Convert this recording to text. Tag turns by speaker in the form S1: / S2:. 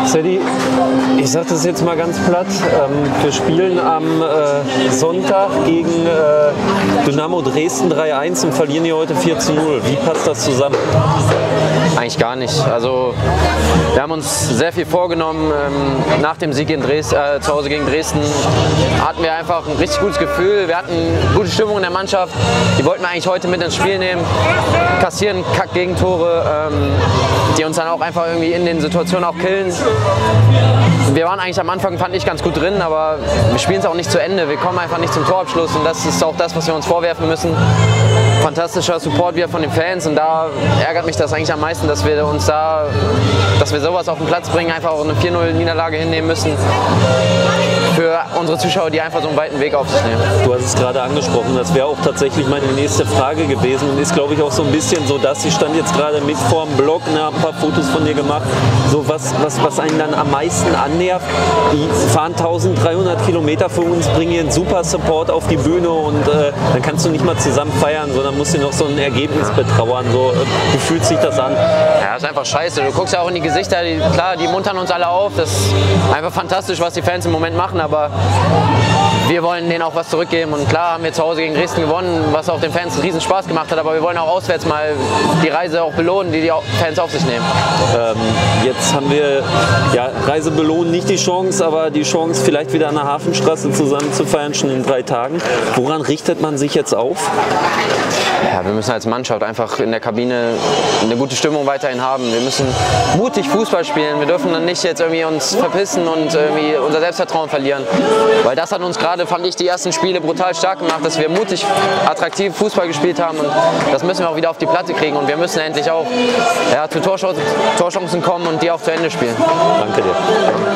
S1: Zeddy, ich sage das jetzt mal ganz platt, wir spielen am Sonntag gegen Dynamo Dresden 3-1 und verlieren hier heute 4:0. Wie passt das zusammen?
S2: Eigentlich gar nicht. Also wir haben uns sehr viel vorgenommen. Nach dem Sieg in zu Hause gegen Dresden hatten wir einfach ein richtig gutes Gefühl. Wir hatten gute Stimmung in der Mannschaft. Die wollten wir eigentlich heute mit ins Spiel nehmen. Kassieren Kack-Gegentore, die uns dann auch einfach irgendwie in den Situationen auch killen. Wir waren eigentlich am Anfang, fand ich, ganz gut drin, aber wir spielen es auch nicht zu Ende. Wir kommen einfach nicht zum Torabschluss und das ist auch das, was wir uns vorwerfen müssen. Fantastischer Support wieder von den Fans und da ärgert mich das eigentlich am meisten, dass wir sowas auf den Platz bringen, einfach auch eine 4:0-Niederlage hinnehmen müssen für unsere Zuschauer, die einfach so einen weiten Weg auf sich nehmen.
S1: Du hast es gerade angesprochen, das wäre auch tatsächlich meine nächste Frage gewesen und ist, glaube ich, auch so ein bisschen so, dass ich stand jetzt gerade mit vorm Blog, habe ein paar Fotos von dir gemacht, so was einen dann am meisten annervt. Die fahren 1300 Kilometer für uns, bringen hier einen super Support auf die Bühne und dann kannst du nicht mal zusammen feiern, sondern musst dir noch so ein Ergebnis betrauern. So, wie fühlt sich das an?
S2: Ja, das ist einfach scheiße. Du guckst ja auch in die Gesichter, klar, die muntern uns alle auf. Das ist einfach fantastisch, was die Fans im Moment machen, aber wir wollen denen auch was zurückgeben. Und klar haben wir zu Hause gegen Dresden gewonnen, was auch den Fans einen riesen Spaß gemacht hat, aber wir wollen auch auswärts mal die Reise auch belohnen, die Fans auf sich nehmen.
S1: Jetzt haben wir, ja, Reise belohnen nicht die Chance, aber die Chance, vielleicht wieder an der Hafenstraße zusammen zu feiern, schon in 3 Tagen. Woran richtet man sich jetzt auf?
S2: Ja, wir müssen als Mannschaft einfach in der Kabine eine gute Stimmung weiterhin haben. Wir müssen mutig Fußball spielen. Wir dürfen dann nicht jetzt irgendwie uns verpissen und irgendwie unser Selbstvertrauen verlieren. Weil das hat uns gerade, fand ich, die ersten Spiele brutal stark gemacht, dass wir mutig, attraktiv Fußball gespielt haben. Und das müssen wir auch wieder auf die Platte kriegen. Und wir müssen endlich auch, ja, zu Torchancen kommen und die auch zu Ende spielen.
S1: Danke dir.